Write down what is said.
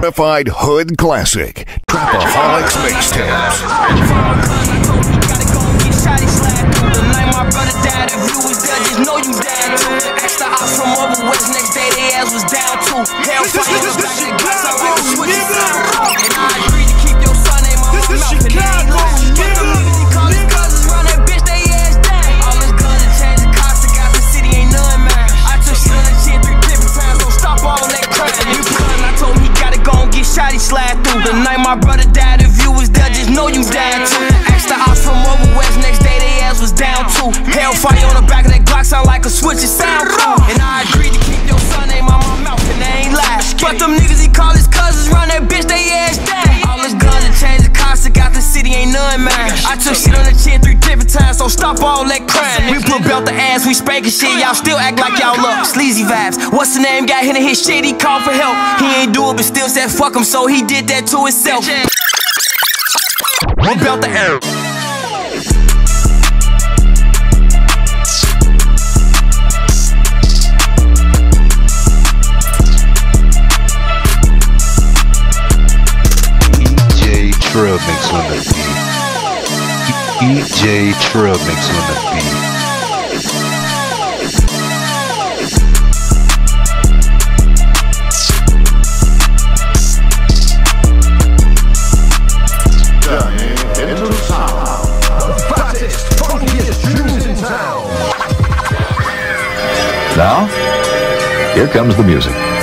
certified hood classic, Trapaholics mixtapes. The night my brother died, if you was there, just know you died too. Extra ops from over west, next day they ass was down too. Hellfire in the back of the glass, I like to switch it down. And I agree to keep your son name on my mouth, and they ain't lying. But them niggas, he call his cousins, run that bitch, they ass down. All his guns and change the cops, I got the city, ain't none man. I took shit on that shit 3 different times, don't stop all that crap. You son, I told him he gotta go and get shot, he slide through. The night my brother died, if you was there, just know you died too. Extra ops from over west, next day they ass was down too. Hellfire on the back of that Glock, sound like a switch, it sound cool. And I agreed to keep your son name on my mouth, and they ain't lie. But them niggas, he call his cousins, run that bitch, they ass down. All his guns and change the cops, I got the city, ain't none man. I took shit on the chin 3 different times, so stop all that crime. We put belt the ass, we spanking shit, y'all still act like y'all love sleazy vibes. What's the name? Got hit and his shit, he called for help. He ain't do it, but still said fuck him, so he did that to himself. We belt the air. Djtrellmix on the beat. Djtrellmix on the beat. Into the sound. Fattest, funkiest tunes in town. Now, here comes the music.